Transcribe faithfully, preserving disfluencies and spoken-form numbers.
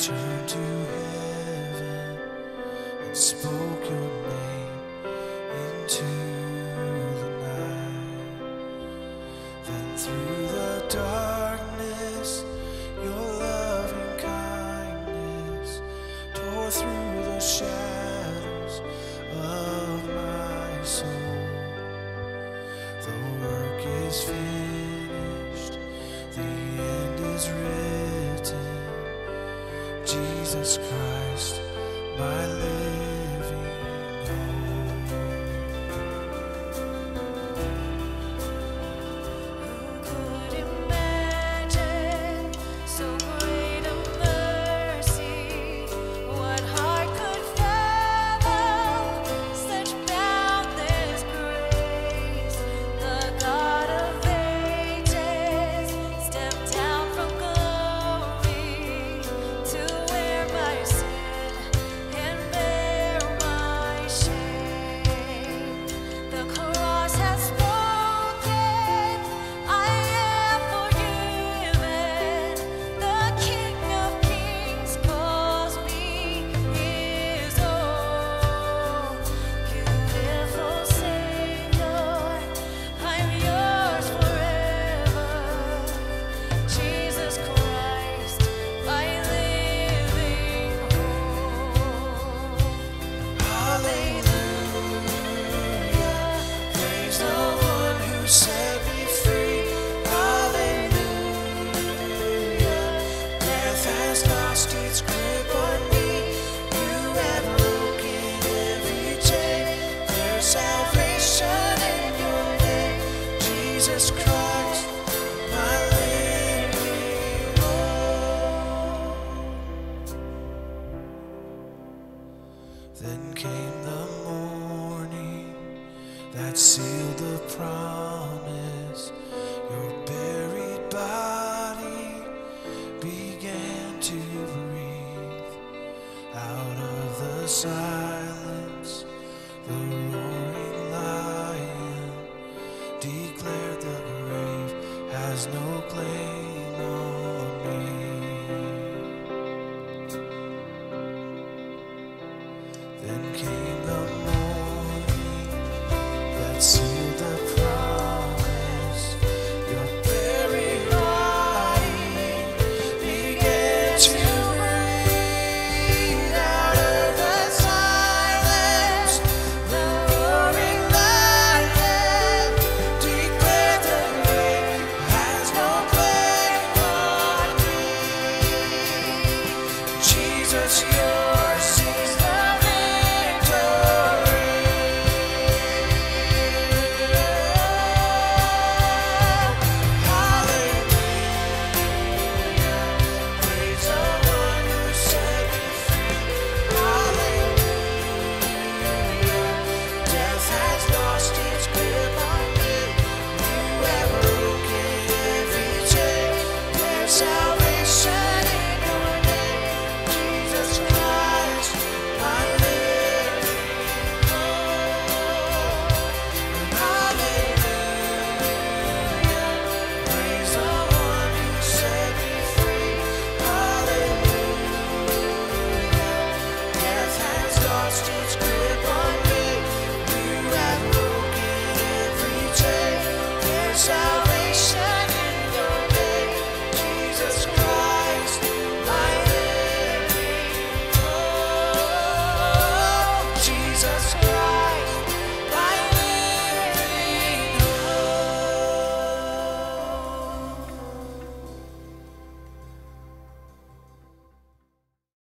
turned to heaven and spoke your name into the night. Then through the darkness, your loving kindness tore through the shadows of my soul. The work is finished, the end is written. Jesus Christ, my living hope. Who could imagine so great a mercy? What heart could fathom such boundless grace? The God of ages stepped down from glory to wear my sin and bear my shame. The cross has spoken, I am forgiven. The King of Kings calls me his own. Beautiful Savior, I'm yours forever. Jesus Christ, my living hope. Hallelujah, praise the one who set me free. Hallelujah, death has lost its grip on me. You have broken every chain. There's salvation in your name, Jesus Christ, my living hope. Then came the morning that sealed the promise. Your buried body began to breathe. Out of the silence, the roaring lion declared the grave has no claim on me. Then came the morning that sealed the promise. Your buried body began to breathe. Out of the silence, the roaring lion declared the grave has no claim on me. Jesus, yours is the victory. Hallelujah, praise the one who set me free. Hallelujah, death has lost its grip on me. You have broken every chain. There's salvation in your name, Jesus Christ, my living hope. Hallelujah, praise the one who set me free. Hallelujah, death has lost its grip on me. You have broken every chain. There's salvation in your name, Jesus Christ, my living hope. Jesus Christ.